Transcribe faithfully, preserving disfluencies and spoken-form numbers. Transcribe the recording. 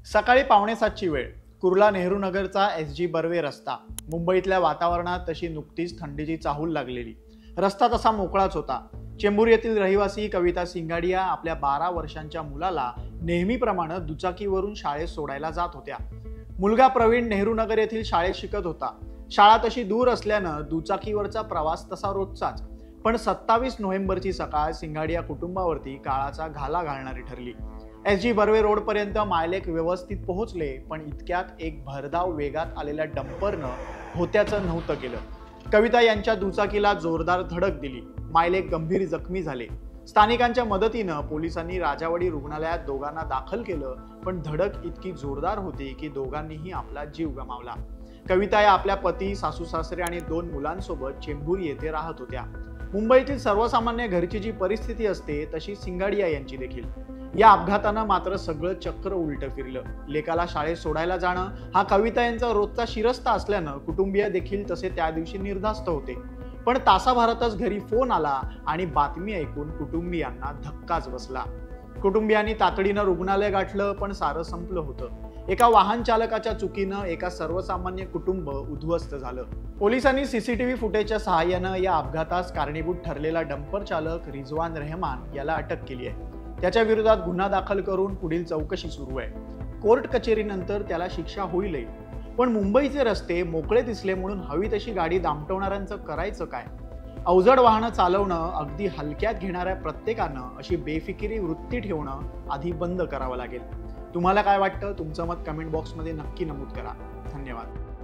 सकाळी पावणे सातची वेळ. कुर्ला नेहरू नगरचा एस जी बर्वे रस्ता. मुंबईतल्या वातावरणात तशी नुकतीच थंडीची चाहूल लागलेली. रस्ता तसा मोकळाच होता. चेंबूर येथील रहिवासी कविता सिंगाडिया आपल्या बारा वर्षांच्या मुलाला नेहमीप्रमाणे दुचाकीवरून शाळेत सोडायला जात होत्या. मुलगा प्रवीण नेहरू नगर येथील शाळेत शिकत होता. शाळा तशी दूर असल्यानं दुचाकीवरचा प्रवास तसा रोजचाच. पण सत्तावीस नोव्हेंबरची सकाळ सिंगाडिया कुटुंबावरती काळाचा घाला घालणारी ठरली. एस जी बर्वे रोड पर्यंत मायलेक व्यवस्थित पोहोचले, पण इतक्यात एक भरधाव वेगात आलेल्या डंपरनं होत्याचं नव्हतं केलं. कविता यांच्या दुचाकीला जोरदार धडक दिली. मायलेक गंभीर जखमी झाले. स्थानिकांच्या मदतीनं पोलिसांनी राजावाडी रुग्णालयात दोघांना दाखल केलं, पण धडक इतकी जोरदार होती की दोघांनीही आपला जीव गमावला. कविता या आपल्या पती, सासू सासरे आणि दोन मुलांसोबत चेंबूर येथे राहत होत्या. मुंबईतील सर्वसामान्य घरची जी परिस्थिती असते तशी सिंगाडिया यांची देखील. या अपघातानं मात्र सगळं चक्र उलटं फिरलं. लेकाला शाळेत सोडायला जाणं हा कविता यांचा रोजचा शिरस्ता असल्यानं कुटुंबीय देखील तसे त्या दिवशी निर्धास्त होते. पण तासाभरातच घरी फोन आला आणि बातमी ऐकून कुटुंबियांना धक्काच बसला. कुटुंबियांनी तातडीनं रुग्णालय गाठलं, पण सारं संपलं होतं. एका वाहन चालकाच्या चुकीनं एका सर्वसामान्य कुटुंब उद्ध्वस्त झालं. पोलिसांनी सीसीटीव्ही फुटेजच्या सहाय्यानं या अपघातास कारणीभूत ठरलेला डंपर चालक रिजवान रेहमान याला अटक केली आहे. त्याच्या विरोधात गुन्हा दाखल करून पुढील चौकशी सुरू आहे. कोर्ट कचेरीनंतर त्याला शिक्षा होईलही. पण मुंबईचे रस्ते मोकळे दिसले म्हणून हवी तशी गाडी दामटवणाऱ्यांचं करायचं काय? अवजड वाहनं चालवणं अगदी हलक्यात घेणाऱ्या प्रत्येकानं अशी बेफिकिरी वृत्ती ठेवणं आधी बंद करावं लागेल. तुम्हाला काय वाटतं? तुमचं मत कमेंट बॉक्समध्ये नक्की नमूद करा. धन्यवाद.